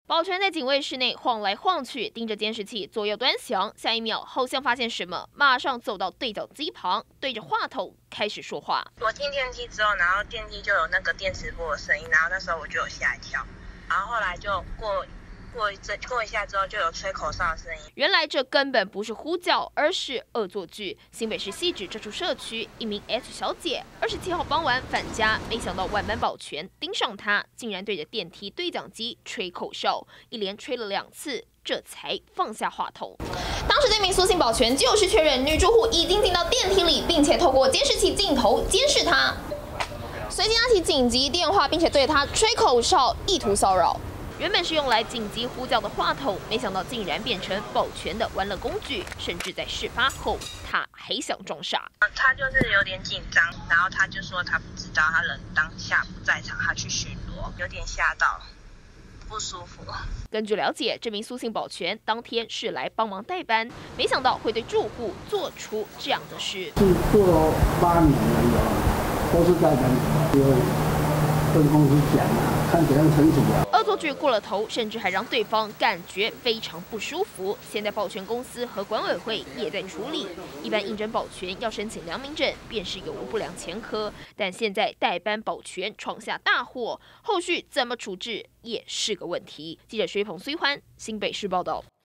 保全在警卫室内晃来晃去，盯着监视器左右端详，下一秒好像发现什么，马上走到对讲机旁，对着话筒开始说话。 我进电梯之后，然后电梯就有那个电磁波的声音，然后那时候我就有吓一跳，然后后来就过一下之后就有吹口哨的声音。 原来这根本不是呼叫，而是恶作剧。新北市汐止这处社区，一名 S 小姐27号傍晚返家，没想到晚班保全盯上她，竟然对着电梯对讲机吹口哨，一连吹了2次，这才放下话筒。当时这名苏姓保全就是确认女住户已经进到电梯里，并且透过监视器镜头监视她，随即拿起紧急电话，并且对她吹口哨，意图骚扰。原本是用来紧急呼叫的话筒，没想到竟然变成保全的玩乐工具，甚至在事发后，他还想装傻。 他就是有点紧张，然后他就说他不知道，他人当下不在场，他去巡逻，有点吓到，不舒服。 根据了解，这名苏姓保全当天是来帮忙代班，没想到会对住户做出这样的事。 是做8年了，都是代班，跟公司讲啊，看怎样惩处啊。 恶作剧过了头，甚至还让对方感觉非常不舒服。现在保全公司和管委会也在处理。一般应征保全要申请良民证，便是有无不良前科。但现在代班保全闯下大祸，后续怎么处置也是个问题。记者薛鹏、崔欢，新北市报道。